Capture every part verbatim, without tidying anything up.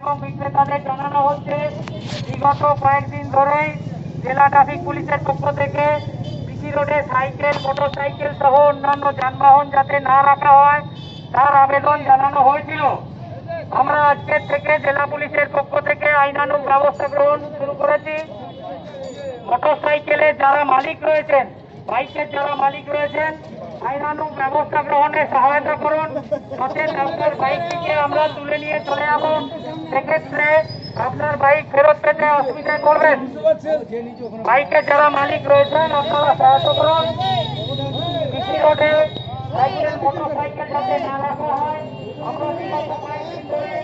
বিক্রেতাদের জানানো হচ্ছে বিগত কয়েকদিন ধরেই জেলা ট্রাফিক পুলিশের পক্ষ থেকে বিসি রোডে সাইকেল মোটরসাইকেল সহ অন্যান্য যানবাহন যাতে না রাখা হয় তার আবেদন জানানো হয়েছিল। আমরা আজকের থেকে জেলা পুলিশের পক্ষ থেকে আইনানুগ ব্যবস্থা গ্রহণ শুরু করেছি। মোটরসাইকেলের যারা মালিক রয়েছেন, বাইকের যারা মালিক রয়েছেন, আইনানুগ ব্যবস্থা গ্রহণে সহায়তা করুন। নচেত আপনার বাইকটিকে আমরা তুলে নিয়ে চলে যাব, সেক্ষেত্রে আপনার বাইক ফেরত পেতে অসুবিধায় পড়বেন। বাইকের যারা মালিক রয়েছেন আপনারা সহায়তা করুন। বিসি রোডে সাইকেল মোটরসাইকেল যাতে না রাখা হয় আমরা বিগত কয়েকদিন ধরে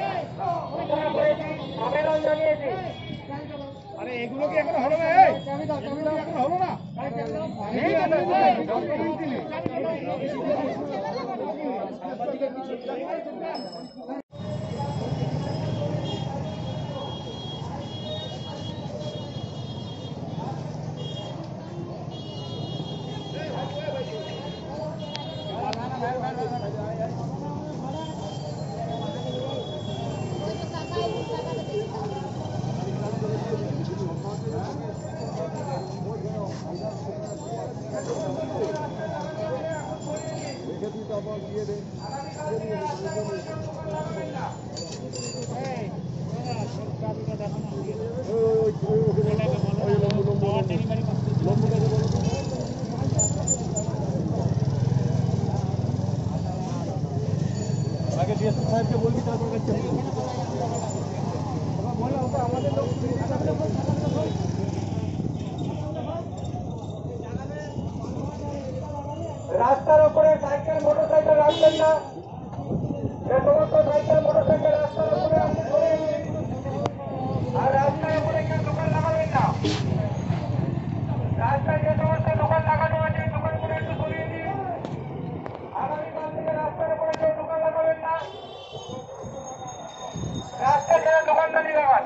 আবেদন জানিয়েছি। আরে এগুলো কি এখন হলো না? এগুলো এখন হলো না? আগে ডিএসপি সাহেবকে বলবি, তারপর আমাদের লোক রাস্তার উপরে সাইকেল মোটরসাইকেল রাখবেন না। যে সমস্ত সাইকেল মোটরসাইকেল রাস্তার উপরে আপনি সরিয়ে দিন। আর রাস্তার উপরে কেউ দোকান লাগাবেন না। রাস্তায় যে সমস্ত দোকান লাগানো আছে দোকানগুলো একটু সরিয়ে দিন। আগামীকাল থেকে রাস্তার উপরে কেউ দোকান লাগাবেন না। রাস্তায় ছেড়ে দোকানদারি লাগান।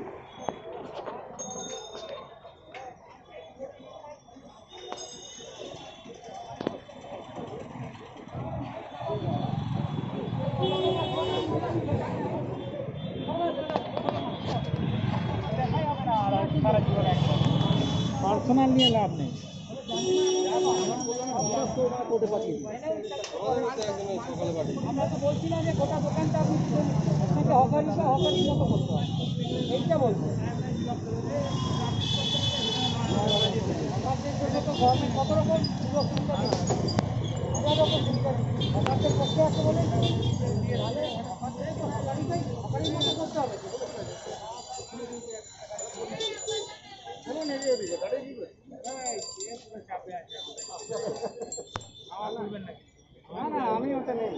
পার্সোনাল নিয়ে লাভ নেই। আমরা তো বলছিলাম যে গোটা দোকানটা আপনি আপনাকে হকারি বা হকারি মতো করতে হবে, এইটা বলবো। হকারদের জন্য তো গভর্নমেন্ট কত রকম সুযোগ সুবিধা দিচ্ছে, হাজার রকম সুবিধা দিচ্ছে। হকারদের পক্ষে আছে বলে তাহলে হকারদের তো হকারিটাই হকারির মতো করতে হবে। না না আমি ওটা নেই।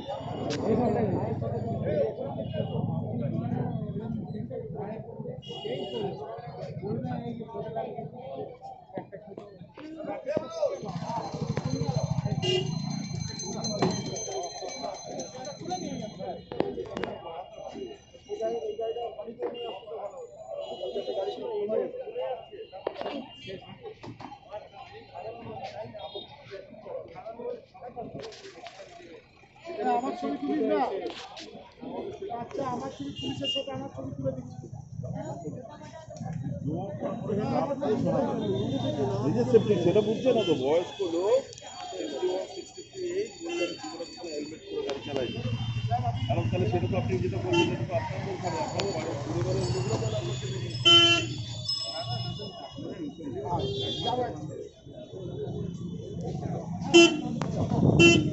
আমার ছবি তুলিস না। আচ্ছা আমার ছবি পুলিশের সাথে আমার ছবি তুলে দিচ্ছি। নিজের সেফটি সেটা বুঝছে না তো, বয়স্ক লোক হেলমেট করে গাড়ি চালাইছে। কারণ তাহলে সেটা তো আপনি যেটা করবেন সেটা তো আপনার বলতে হবে, আপনারও বাড়ি ঘুরে ঘুরে ওগুলো তাহলে আপনাকে